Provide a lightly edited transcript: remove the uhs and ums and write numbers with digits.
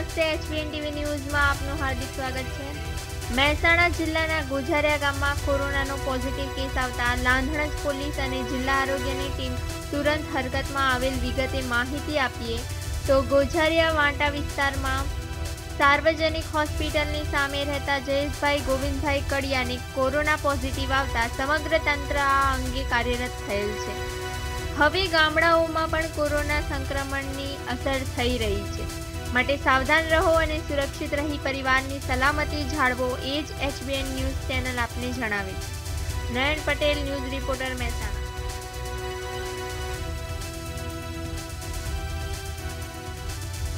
નમસ્તે, HBN TV ન્યૂઝમાં આપનું હાર્દિક સ્વાગત છે। મહેસાણા જિલ્લાના ગોઝારિયા ગામમાં કોરોનાનો પોઝિટિવ કેસ આવતા લાંધણજ પોલીસ અને જિલ્લા આરોગ્યની ટીમ તુરંત હરકતમાં આવેલ વિગતે માહિતી આપીએ તો ગોઝારિયા વાંટા વિસ્તારમાં સાર્વજનિક હોસ્પિટલની સામે રહેતા જયેશભાઈ ગોવિંદભાઈ કડિયાને કોરોના પોઝિટિવ આવતા સમગ્ર તંત્ર આ અંગે કાર્યરત થયેલ છે। હવે ગામડાઓમાં પણ કોરોના સંક્રમણની અસર થઈ રહી છે, માટે સાવધાન રહો અને સુરક્ષિત રહી પરિવારની સલામતી જાળવો, એ જ HBN ન્યૂઝ ચેનલ આપને જણાવે છે। Nayan Patel, news reporter, Mehsana.